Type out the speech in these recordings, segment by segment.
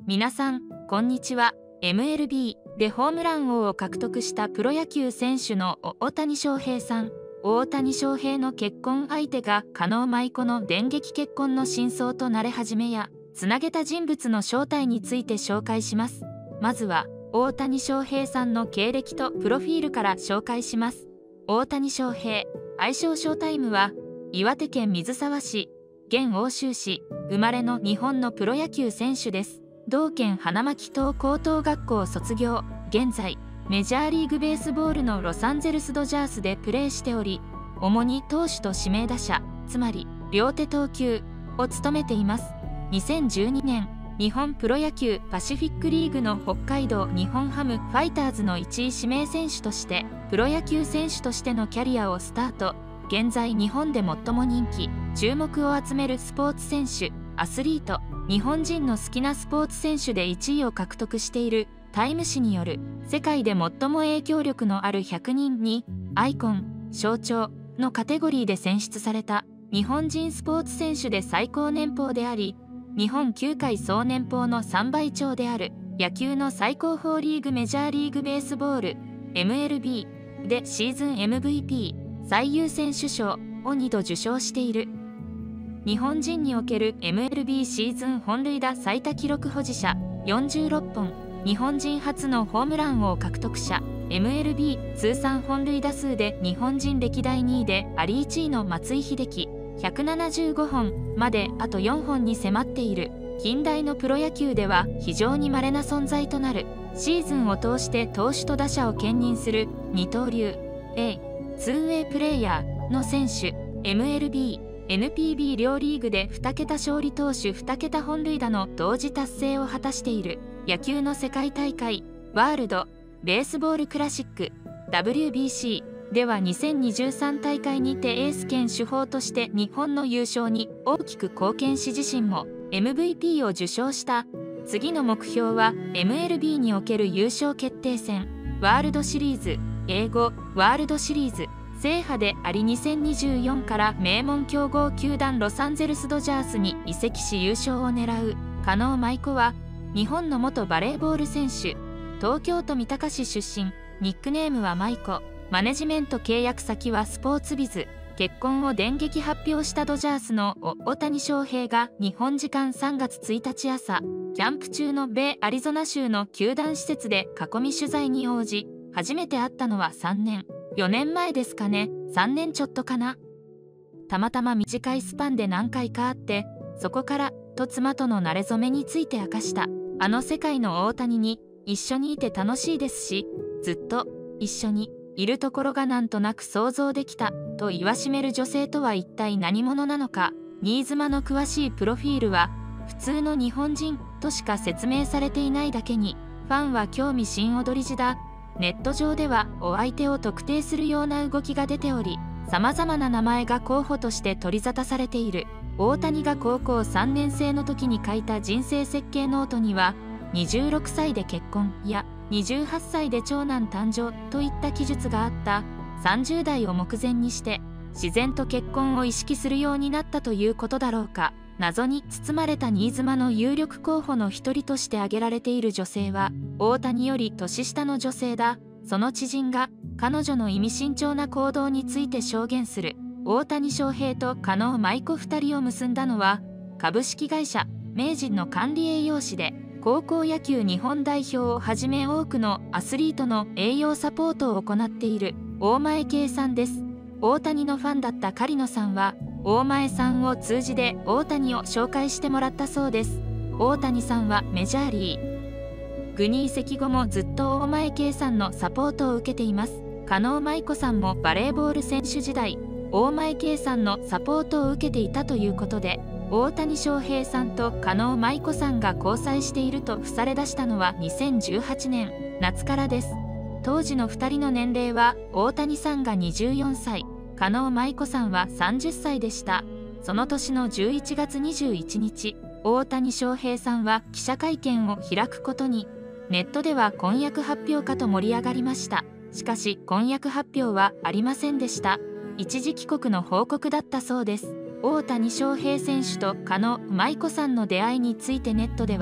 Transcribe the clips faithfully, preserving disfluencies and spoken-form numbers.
皆さん、こんにちは。エムエルビー でホームラン王を獲得したプロ野球選手の大谷翔平さん。大谷翔平の結婚相手が加納舞子の電撃結婚の真相となれ始めや、つなげた人物の正体について紹介します。まずは、大谷翔平さんの経歴とプロフィールから紹介します。大谷翔平、愛称ショータイムは、岩手県水沢市、現奥州市、生まれの日本のプロ野球選手です。同県花巻東高等学校卒業、現在、メジャーリーグベースボールのロサンゼルスドジャースでプレーしており、主に投手と指名打者、つまり両手投球を務めています。にせんじゅうにねん、日本プロ野球パシフィックリーグの北海道日本ハムファイターズのいちい指名選手として、プロ野球選手としてのキャリアをスタート。現在日本で最も人気、注目を集めるスポーツ選手、アスリート、日本人の好きなスポーツ選手でいちいを獲得しているタイム誌による世界で最も影響力のあるひゃくにんにアイコン、象徴のカテゴリーで選出された日本人スポーツ選手で最高年俸であり、日本球界総年俸のさんばい超である野球の最高峰リーグメジャーリーグベースボール エムエルビー でシーズン エムブイピー 最優先主賞をにど受賞している。日本人における エムエルビー シーズン本塁打最多記録保持者よんじゅうろっぽん、日本人初のホームラン王獲得者、エムエルビー 通算本塁打数で日本人歴代にいでありいちいの松井秀喜ひゃくななじゅうごほんまであとよんほんに迫っている。近代のプロ野球では非常に稀な存在となる。シーズンを通して投手と打者を兼任する二刀流 A、ツーウェイプレーヤーの選手。 エムエルビーエヌピービー 両リーグでに桁勝利投手に桁本塁打の同時達成を果たしている。野球の世界大会ワールドベースボールクラシック ダブリュービーシー ではにせんにじゅうさん大会にてエース兼主砲として日本の優勝に大きく貢献し、自身も エムブイピー を受賞した。次の目標は エムエルビー における優勝決定戦ワールドシリーズ、英語ワールドシリーズ制覇であり、にせんにじゅうよんから名門強豪球団ロサンゼルスドジャースに移籍し優勝を狙う。加納舞子は日本の元バレーボール選手、東京都三鷹市出身、ニックネームは舞子。マネジメント契約先はスポーツビズ。結婚を電撃発表したドジャースの大谷翔平が日本時間さんがつついたち朝、キャンプ中の米アリゾナ州の球団施設で囲み取材に応じ、初めて会ったのはさんねんよねんまえですかね。さんねんちょっとかな。たまたま短いスパンで何回か会って、そこからと妻との馴れ初めについて明かした。あの世界の大谷に一緒にいて楽しいですし、ずっと一緒にいるところがなんとなく想像できたと言わしめる女性とは一体何者なのか。新妻の詳しいプロフィールは普通の日本人としか説明されていないだけに、ファンは興味津踊りじだ。ネット上ではお相手を特定するような動きが出ており、さまざまな名前が候補として取り沙汰されている。大谷が高校さんねんせいの時に書いた人生設計ノートには、にじゅうろくさいで結婚やにじゅうはっさいで長男誕生といった記述があった。さんじゅうだいを目前にして自然と結婚を意識するようになったということだろうか。謎に包まれた新妻の有力候補の一人として挙げられている女性は大谷より年下の女性だ。その知人が彼女の意味深長な行動について証言する。大谷翔平と加納舞子ふたりを結んだのは株式会社名人の管理栄養士で、高校野球日本代表をはじめ多くのアスリートの栄養サポートを行っている大前圭さんです。大谷のファンだった狩野さんは大前さんを通じて大谷を紹介してもらったそうです。大谷さんはメジャーリーグに移籍後もずっと大前圭さんのサポートを受けています。加納舞子さんもバレーボール選手時代、大前圭さんのサポートを受けていたということで、大谷翔平さんと加納舞子さんが交際していると付され出したのはにせんじゅうはちねん夏からです。当時のふたりの年齢は大谷さんがにじゅうよんさい、加納舞子さんはさんじゅっさいでした。その年のじゅういちがつにじゅういちにち、大谷翔平さんは記者会見を開くことに。ネットでは婚約発表かと盛り上がりました。しかし婚約発表はありませんでした。一時帰国の報告だったそうです。大谷翔平選手と加納舞子さんの出会いについてネットでは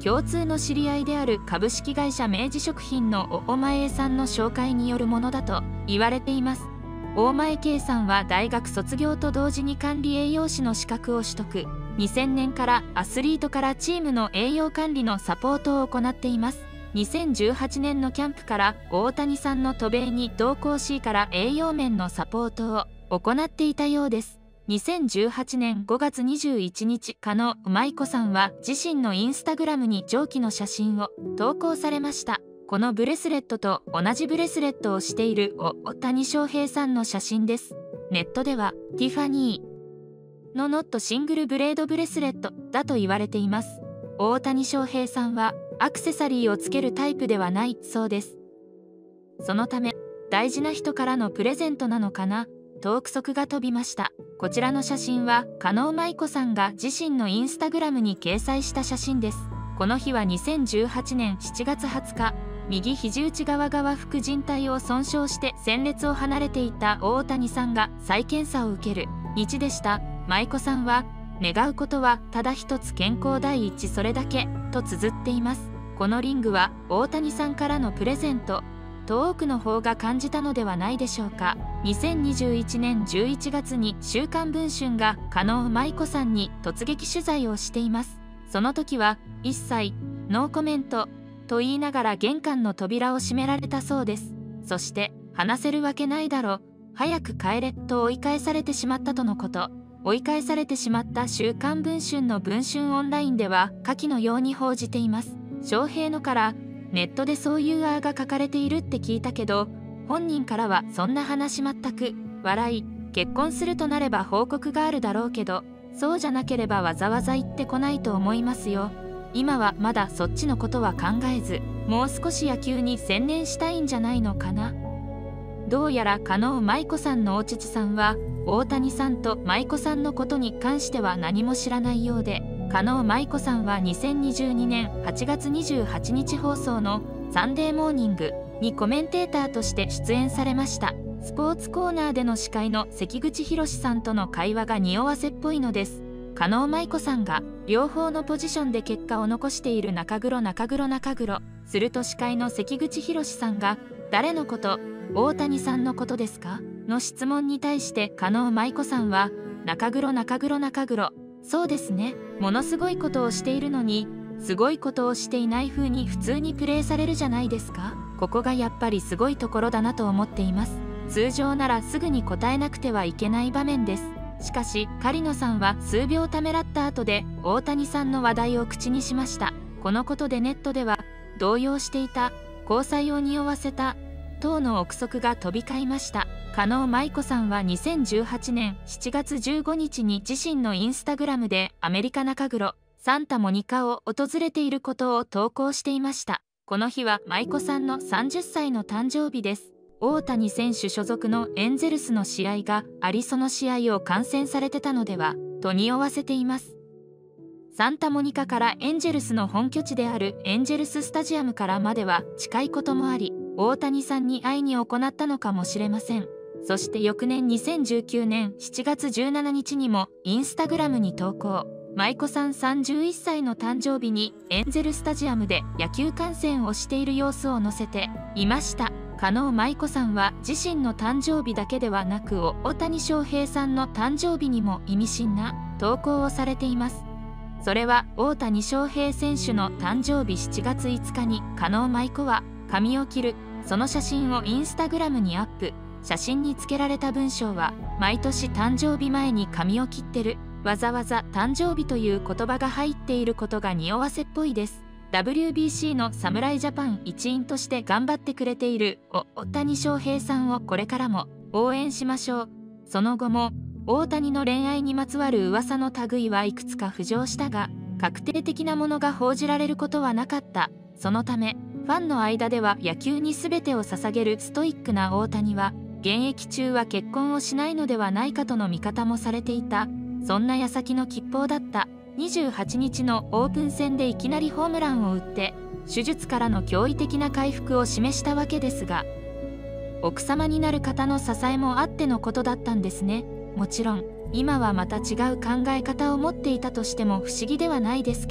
共通の知り合いである株式会社明治食品の大前さんの紹介によるものだと言われています。大前圭さんは大学卒業と同時に管理栄養士の資格を取得。にせんねんからアスリートからチームの栄養管理のサポートを行っています。にせんじゅうはちねんのキャンプから大谷さんの渡米に同行しから栄養面のサポートを行っていたようです。にせんじゅうはちねんごがつにじゅういちにち、加納舞子さんは自身のインスタグラムに上記の写真を投稿されました。このブレスレットと同じブレスレットをしている大谷翔平さんの写真です。ネットではティファニーのノットシングルブレードブレスレットだと言われています。大谷翔平さんはアクセサリーをつけるタイプではないそうです。そのため大事な人からのプレゼントなのかなと憶測が飛びました。こちらの写真は加納舞子さんが自身のインスタグラムに掲載した写真です。この日はにせんじゅうはちねんしちがつはつか、右肘内側側副靭帯を損傷して戦列を離れていた大谷さんが再検査を受ける日でした。舞子さんは願うことはただ一つ、健康第一、それだけと綴っています。このリングは大谷さんからのプレゼントと多くの方が感じたのではないでしょうか。にせんにじゅういちねんじゅういちがつに週刊文春が加納舞子さんに突撃取材をしています。その時は一切ノーコメントと言いながら玄関の扉を閉められたそうです。そして話せるわけないだろ、早く帰れと追い返されてしまったとのこと。追い返されてしまった週刊文春の文春オンラインでは下記のように報じています。翔平のからネットでそういうあーが書かれているって聞いたけど、本人からはそんな話全く、笑い、結婚するとなれば報告があるだろうけど、そうじゃなければわざわざ言ってこないと思いますよ。今はまだそっちのことは考えず、もう少し野球に専念したいんじゃないのかな。どうやら加納舞子さんのお父さんは、大谷さんと舞子さんのことに関しては何も知らないようで、加納舞子さんはにせんにじゅうにねんはちがつにじゅうはちにち放送のサンデーモーニングにコメンテーターとして出演されました。スポーツコーナーでの司会の関口宏さんとの会話が匂わせっぽいのです。加納舞子さんが両方のポジションで結果を残している中黒中黒中黒。すると司会の関口宏さんが「誰のこと？大谷さんのことですか？」の質問に対して加納舞子さんは「中黒中黒中黒。そうですね。ものすごいことをしているのにすごいことをしていない風に普通にプレーされるじゃないですか。ここがやっぱりすごいところだなと思っています。通常ならすぐに答えなくてはいけない場面です。しかし狩野さんは数秒ためらった後で大谷さんの話題を口にしました。このことでネットでは動揺していた、交際を匂わせた等の憶測が飛び交いました。加納舞子さんはにせんじゅうはちねんしちがつじゅうごにちに自身のインスタグラムでアメリカ中黒サンタモニカを訪れていることを投稿していました。この日は舞子さんのさんじゅっさいの誕生日です。大谷選手所属のエンゼルスの試合があり、その試合を観戦されてたのではと匂わせています。サンタモニカからエンジェルスの本拠地であるエンジェルススタジアムからまでは近いこともあり、大谷さんに会いに行ったのかもしれません。そして翌年にせんじゅうきゅうねんしちがつじゅうしちにちにもインスタグラムに投稿。舞子さんさんじゅういっさいの誕生日にエンゼルスタジアムで野球観戦をしている様子を載せていました。加納舞子さんは自身の誕生日だけではなく大谷翔平さんの誕生日にも意味深な投稿をされています。それは大谷翔平選手の誕生日しちがついつかに加納舞子は髪を切る、その写真をインスタグラムにアップ。写真につけられた文章は毎年誕生日前に髪を切ってる、わざわざ誕生日という言葉が入っていることが匂わせっぽいです。 ダブリュービーシー の侍ジャパン一員として頑張ってくれている大谷翔平さんをこれからも応援しましょう。その後も大谷の恋愛にまつわる噂の類はいくつか浮上したが、確定的なものが報じられることはなかった。そのためファンの間では野球に全てを捧げるストイックな大谷は現役中は結婚をしないのではないかとの見方もされていた。そんな矢先の吉報だった。にじゅうはちにちのオープン戦でいきなりホームランを打って手術からの驚異的な回復を示したわけですが、奥様になる方の支えもあってのことだったんですね。もちろん今はまた違う考え方を持っていたとしても不思議ではないですけど。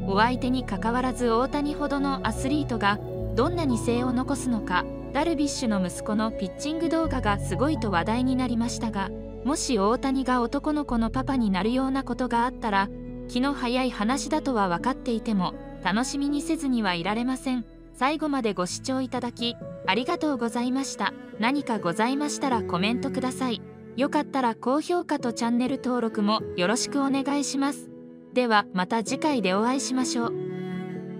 お相手にかかわらず大谷ほどのアスリートがどんなに声を残すのか、ダルビッシュの息子のピッチング動画がすごいと話題になりましたが、もし大谷が男の子のパパになるようなことがあったら、気の早い話だとは分かっていても楽しみにせずにはいられません。最後までご視聴いただきありがとうございました。何かございましたらコメントください。よかったら高評価とチャンネル登録もよろしくお願いします。ではまた次回でお会いしましょう。